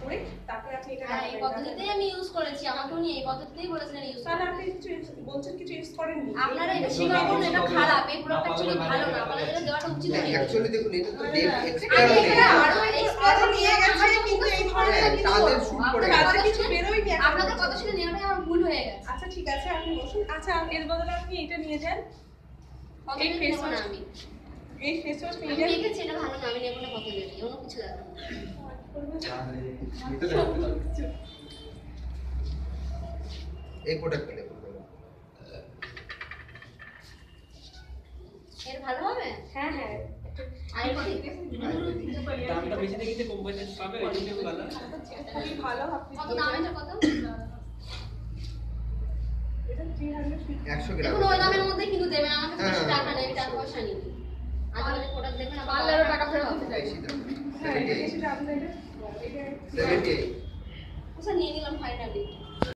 করে তারপরে আপনি এটা হ্যাঁ, এই পদ্ধতিতেই আমি ইউজ করেছি, আমাকেও নিয়ে এই পদ্ধতিতেই বলেছিলেন ইউজ তাহলে করতে। আপনি কিছু বলছেন কিছু ইউজ করেননি আপনারা বেশি ভাবুন এটা খারাপ, এই প্রোডাক্টটা অ্যাকচুয়ালি ভালো না, আপনাদের এটা দেওয়াটা উচিত হয়নি। অ্যাকচুয়ালি দেখুন এটা তো ডেট আমি এক্সপায়ার হয়ে এটা গেছে। আরো এক্সপায়ার নিয়ে গেছে কিন্তু এই ধরনের কিছু তাদের শুট করে আপনার গেছে। কাছে কিছু বেরোয়নি এখন। আপনাদের কথা শুনে নেওয়াটাই আমার ভুল হয়ে গেছে। আচ্ছা ঠিক আছে আপনি বসুন। আচ্ছা এর বদলে আপনি এটা নিয়ে যান, এই কতদিন ফেস নেবো না ওয়াশ, আমি, এই ফেস ওয়াশ নিয়ে আমি যান। দেখেছি এটা ভালো না, আমি নেবো না কতদিন, অন্য কিছু দেখাবো। এই প্রোডাক্টটা দেখুন। এর ভালো হবে? হ্যাঁ হ্যাঁ আয়ুর্বেদিক দামটা বেশি দেখেছে কোম্পানি পাবে ওই জন্য ভালো। খুবই ভালো আপনি কত দাম এটা কত? এটা 350 100 গ্রাম। দেখুন ওই দামের মধ্যে কিন্তু দেবেন, আমার কাছে বেশি হ্যাঁ। টাকা নেই, আমি টাকা পয়সা নিই। আজকাল প্রোডাক্ট দেখবেন আবার পার্লারে টাকা ফেরত দিতে চাই। বেশি দাম। হ্যাঁ এটা 78 বেশি দাম না এটা 78 আচ্ছা নিয়ে নিলাম ফাইনালি।